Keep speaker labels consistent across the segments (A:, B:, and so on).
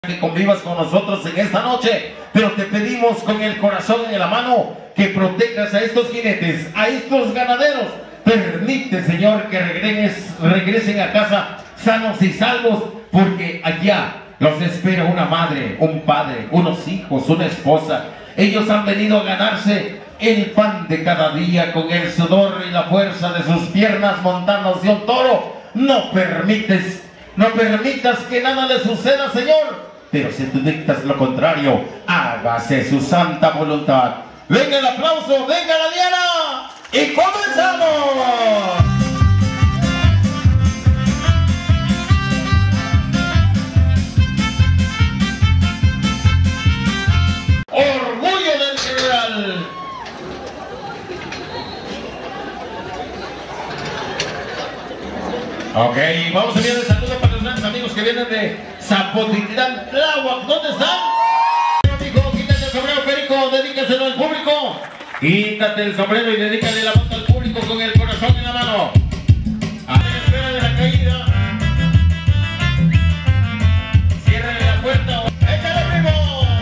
A: Que convivas con nosotros en esta noche, pero te pedimos con el corazón en la mano que protejas a estos jinetes, a estos ganaderos. Permite, Señor, que regresen a casa sanos y salvos, porque allá los espera una madre, un padre, unos hijos, una esposa. Ellos han venido a ganarse el pan de cada día con el sudor y la fuerza de sus piernas montándose un toro. No permitas que nada les suceda, Señor. Pero si tú dictas lo contrario, hágase su santa voluntad. Venga el aplauso, venga la Diana y comenzamos. Orgullo del General. Ok, vamos a enviar el saludo para los grandes amigos que vienen de Zapotitlán, Tláhuac. ¿Dónde están? Amigo, quítate el sombrero, Perico, dedícaselo al público. Quítate el sombrero y dedícale la bota al público con el corazón en la mano. A la espera de la caída. Ciérrale la puerta. ¡Échale, primo!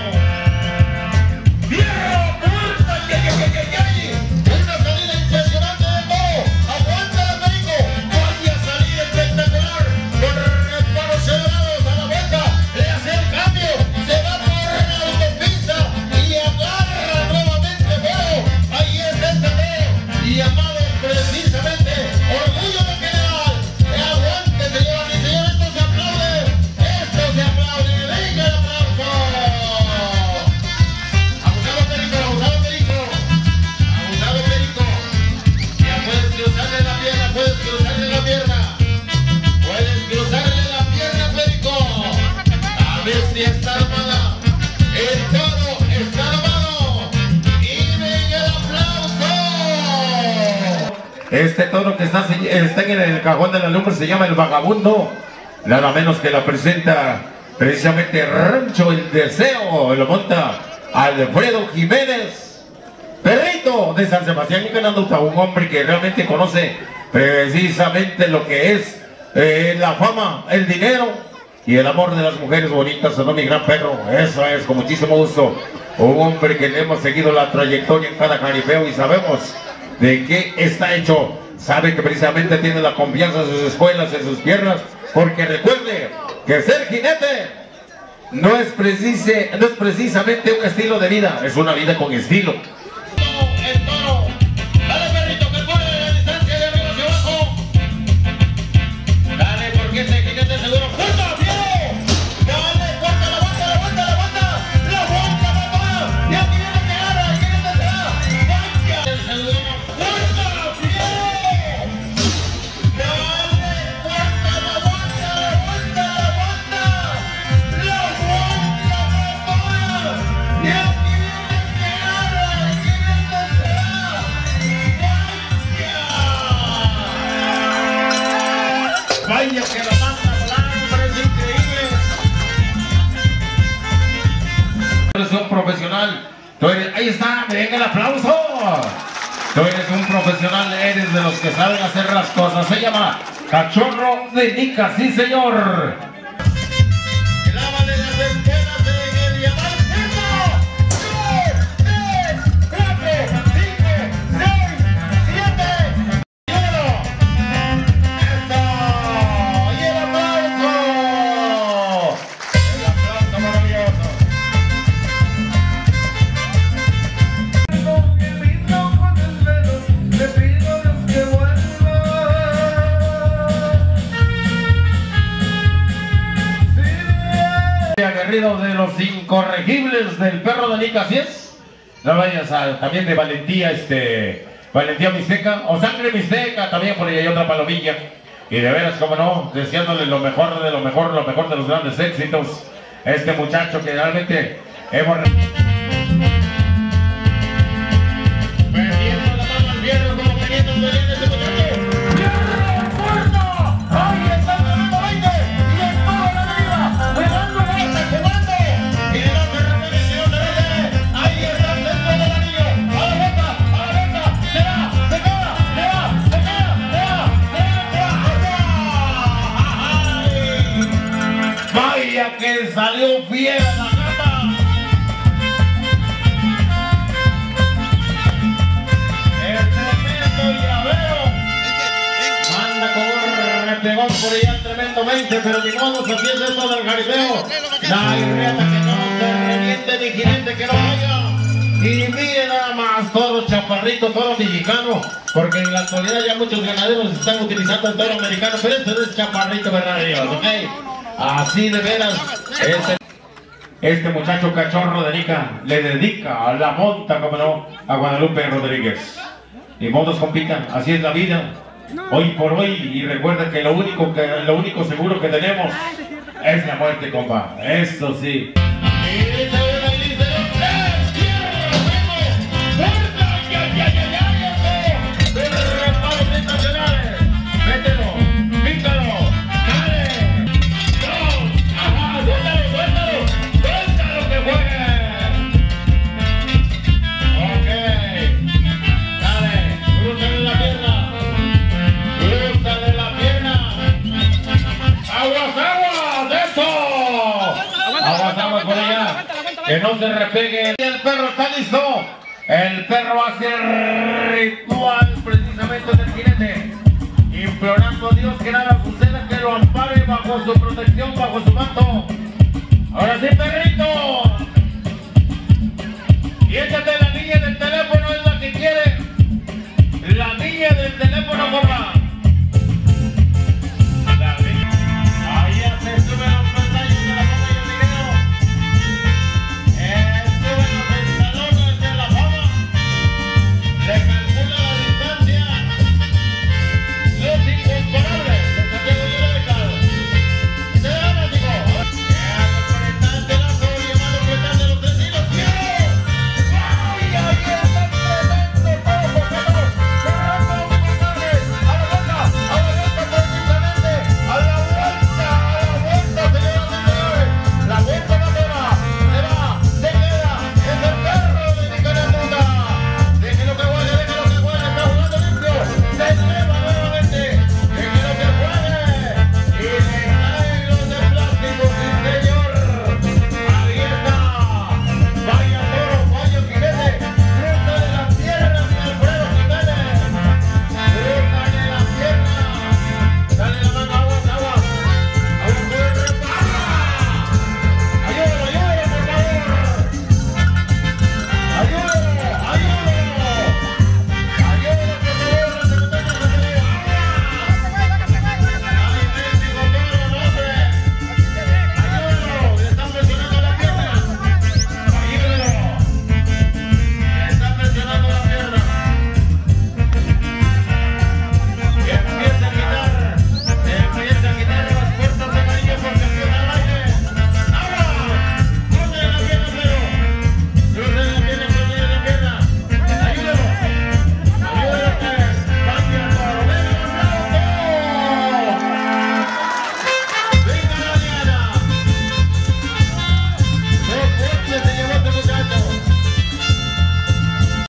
A: ¡Fierro, puerta! ¡Ay! ¡Una salida impresionante de todo! ¡Aguántala, Perico! ¡Vaya salida espectacular! Con reparos elevados a la vuelta, le hace el cambio, se va por la autopista y agarra nuevamente feo. Ahí está el Tadeo, llamado precisamente Orgullo del General. Aguante, señoras y señores, esto se aplaude, venga el aplauso. Abusado Perico, abusado Perico, abusado Perico. Ya puedes cruzarle la pierna, puedes cruzarle la pierna. Puedes cruzarle la pierna, Perico. A ver si está armada. El toro está armado. Y venga el aplauso. Este toro que está en el cajón de la lumbre se llama el Vagabundo. Nada menos que la presenta precisamente Rancho El Deseo. Lo monta Alfredo Jiménez, perrito de San Sebastián y Cananduta, un hombre que realmente conoce precisamente lo que es la fama, el dinero y el amor de las mujeres bonitas, ¿no, mi gran perro? Eso es, con muchísimo gusto. Un hombre que le hemos seguido la trayectoria en cada caripeo y sabemos de qué está hecho. Sabe que precisamente tiene la confianza en sus escuelas, en sus piernas, porque recuerde que ser jinete no es precisamente un estilo de vida, es una vida con estilo. El toro, dale, perrito, que pone la distancia de arriba hacia abajo. Dale, porque ese jinete seguro. ¡Fuerza, fiero! Dale, fuerza, la vuelta. Y aquí viene que agarra, el jinete se da. ¡Vaya! El seguro. ¡Fuerza, fiero! Dale, fuerza, la vuelta. Y aquí viene que agarra, el jinete se da. Vaya que la manda volando, es increíble. Eres un profesional. Ahí está, venga el aplauso. Tú eres un profesional, eres de los que saben hacer las cosas. Se llama Cachorro de Nica, sí señor. Lávale las esquenas en el diamante. 2, 3, 4, 5, 6, 7, 1. ¡Eso! ¡Y el aplauso! El aplauso maravilloso.
B: Le pido a Dios que vuelva.
A: Aguerrido de los incorregibles del perro de Nica, ¿sí es? No vayas también de valentía, valentía mixteca, o sangre mixteca, también por ahí hay otra palomilla. Y de veras, como no, deseándole lo mejor de los grandes éxitos a este muchacho que realmente hemos... Metiendo la mano al fierro, como queriendo venir de ese muchacho. ¡Fierro, fuerza! ¡Ahí está el 20! ¡Y el toro de arriba! ¡Le dando vuelta, quemando! ¡Y le da terreno, señor de Reyes! ¡Ahí está el centro del anillo! ¡A la vuelta! ¡Se va! ¡Se queda! ¡Vaya que salió fiera la gata. El tremendo llavero. Manda con un repegón por allá el tremendo 20, pero ni modo, así es esto del jaripeo. La irriata que no se reviente ni jinete que no vaya. Y mire nada más, toro chaparrito, toro mexicano, porque en la actualidad ya muchos ganaderos están utilizando el toro americano, pero este es chaparrito verdadero, ¿ok? Así de veras, este muchacho cachorro le dedica a la monta, como no, a Guadalupe Rodríguez. Ni modos compitan, así es la vida, hoy por hoy, y recuerda que lo único seguro que tenemos es la muerte, compa, eso sí. Que no se repegue. El perro está listo. El perro hace el ritual precisamente del jinete, implorando a Dios que nada suceda, que lo ampare bajo su protección, bajo su manto.